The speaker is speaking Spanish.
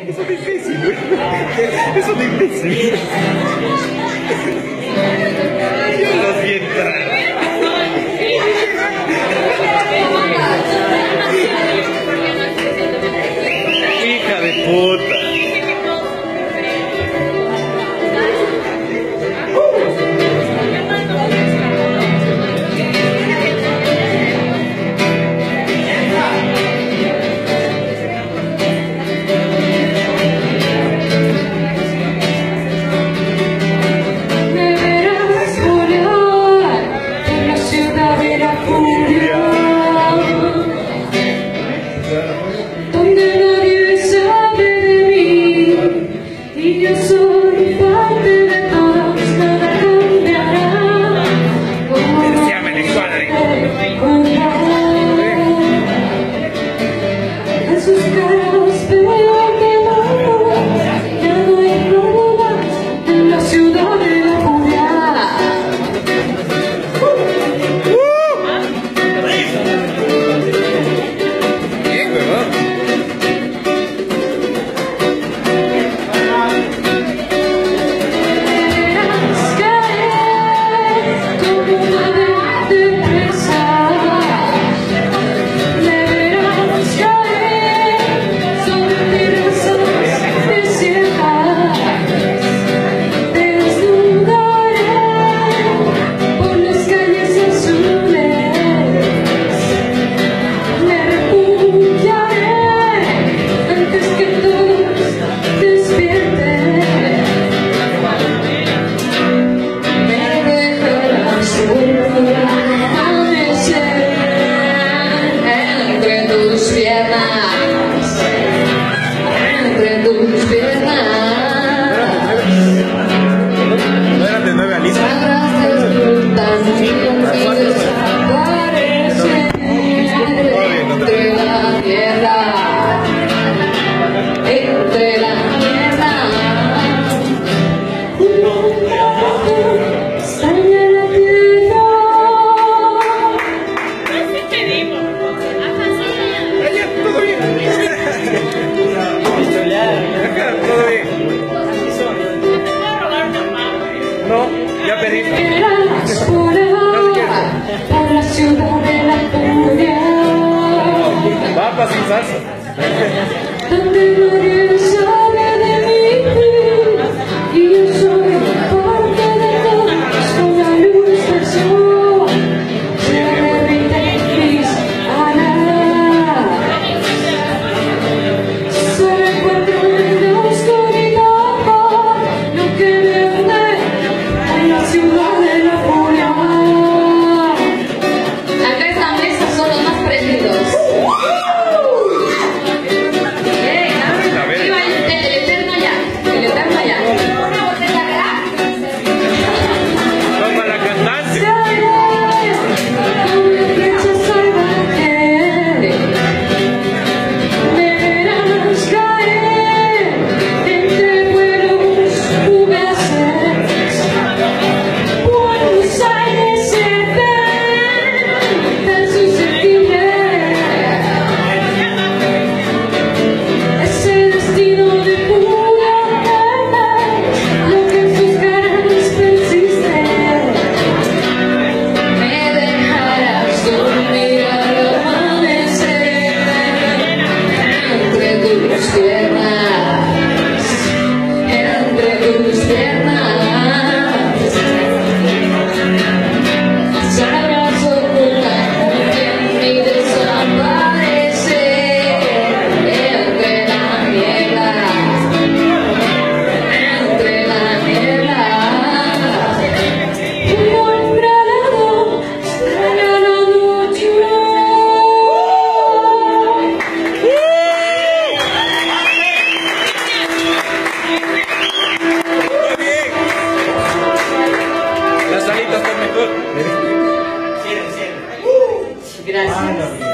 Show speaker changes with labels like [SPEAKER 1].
[SPEAKER 1] Eso es difícil, güey. Eso es difícil. Yo lo siento. Hija de puta.
[SPEAKER 2] Donde nadie sabe de mí y yo soy parte de todos, nada cambiará. En sus caras veo que ya no hay problemas en la ciudad de la furia.
[SPEAKER 1] No, ya pedí.
[SPEAKER 2] Por la ciudad de la furia.
[SPEAKER 1] Papas sin salsa.
[SPEAKER 2] Donde nadie sabe de mí y yo soy parte de todos con la luz del sol. Se derrite mis alas. Solo encuentro en la oscuridad lo que me une en la ciudad de la furia. Acá esta mesa son los más prendidos. Gracias.